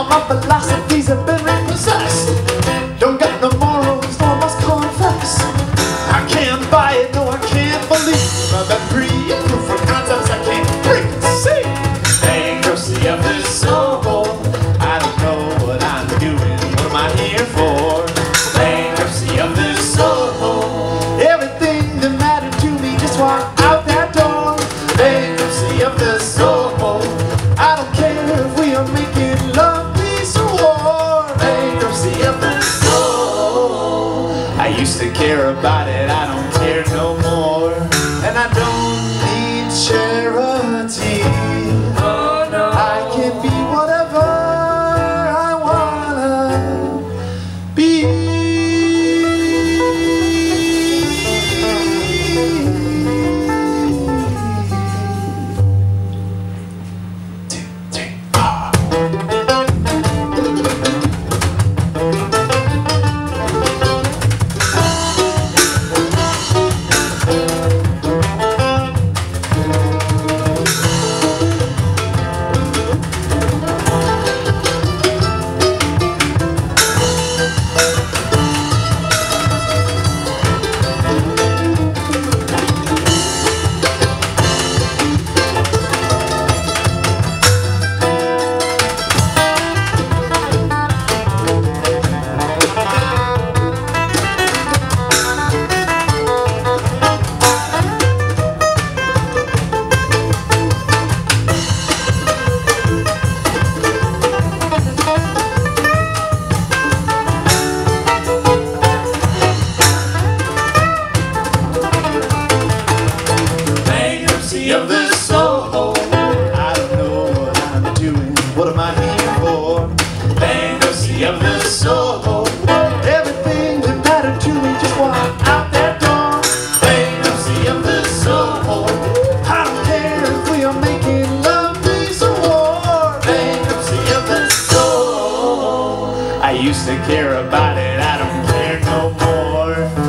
my philosophies have been repossessed. Don't got no morals, no, I must confess. I can't buy it, no, I can't believe I've been pre-approved for concepts I can't see. Bankruptcy of this soul, I don't know what I'm doing, what am I here for? Bankruptcy of this soul, everything that mattered to me just walked out that door. Bankruptcy of this soul, I don't care if we are making love, peace, or war. Bankruptcy of this soul, I used to care about it, I don't care no more. And I don't need charity. Oh no, I can be whatever I wanna be. Of this soul, I don't know what I'm doing, what am I here for? Bankruptcy of this soul, everything that mattered to me just walked out that door. Bankruptcy of this soul, I don't care if we are making love, peace, or war. Bankruptcy of this soul, I used to care about it, I don't care no more.